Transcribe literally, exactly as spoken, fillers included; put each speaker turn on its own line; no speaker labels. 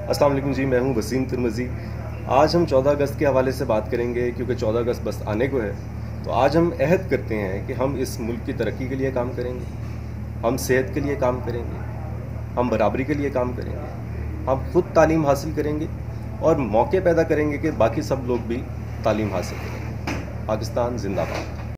अस्सलाम वालेकुम जी, मैं हूं वसीम तिरमिज़ी। आज हम चौदह अगस्त के हवाले से बात करेंगे क्योंकि चौदह अगस्त बस आने को है। तो आज हम अहद करते हैं कि हम इस मुल्क की तरक्की के लिए काम करेंगे, हम सेहत के लिए काम करेंगे, हम बराबरी के लिए काम करेंगे, हम खुद तालीम हासिल करेंगे और मौके पैदा करेंगे कि बाकी सब लोग भी तालीम हासिल करें। पाकिस्तान जिंदाबाद।